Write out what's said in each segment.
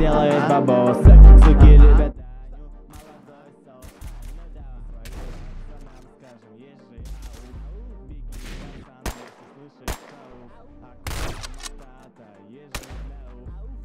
делает бабосы. Суки любят Даню, молодой соус. Ну давай своим пацанам скажем, есть же ау. Беги, пацан, если слышишь шоу. Акуна Матата, есть же бляу.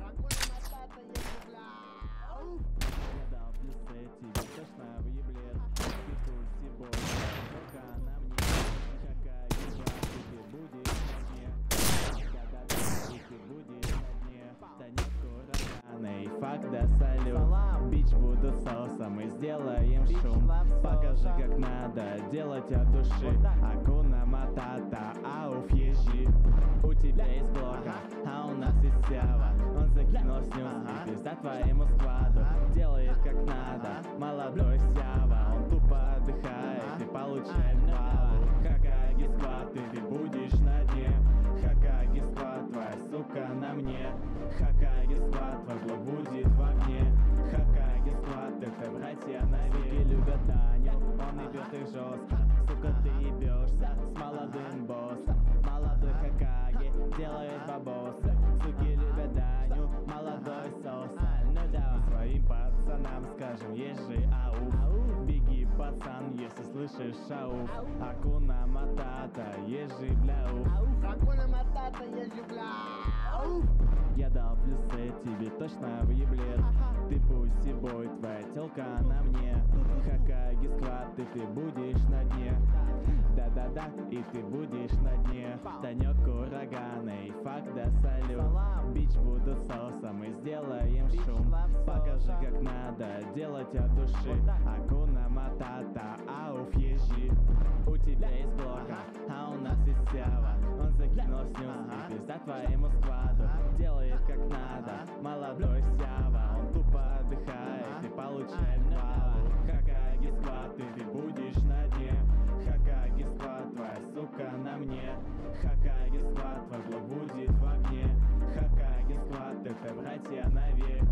Я дал плюсы тебе, точно выеблет. Ты пусть бой, только на мне. Какая игра, ты будешь на дне. Да-да-да, ты будешь на дне. Танец ураганый, факт да салют. Бич буду соусом, мы сделаем шум. Покажи, как надо делать от души. Акуна Матата, ауф, езжи. У тебя есть блока, а у нас есть сява. Он закинул снюс, и пизда твоему скваду. Делает как надо, молодой сява. Он тупо отдыхает и получает баллу. Хакаги сквад, ты будешь на дне. Хакаги сквад, твоя сука на мне. Хакаги сквад, твой блок будет в огне. Хакаги сквад, это братья навеки. Любят Даню, он ебет их жестко. Сука, ты ебешься с молодым боссом. Молодой Хакаги делает бабосы. Суки любят Даню, молодой соус. Ну давай своим пацанам скажем, есть же ау. Беги, пацан, если слышишь шау. Акуна Матата, есть же бляу. Акуна Матата, езжи, бляу. Я дал плюсы тебе, точно выеблет. Ты пусти бой, твоя телка на мне. Хакаги сквад, ты будешь на дне. Да-да-да, и ты будешь на дне. Танек ураганый, факт да салют. Бич буду соусом, мы сделаем шум. Покажи, как надо делать от души. Акуна Матата, ауф, езжи. У тебя есть блока, а у нас есть сява. Он закинул снюс, и пизда твоему скваду. Делает как надо, молодой сява. Он тупо отдыхает и получает баллу. Хакаги сквад, ты будешь на дне. Хакаги сквад, твоя сука на мне. Хакаги сквад, твой блок будет в огне. Хакаги сквад, это братья навек.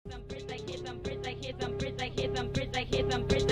Some Brits like hit some Brits like hit some Brits like hit some Brits like hit some Brits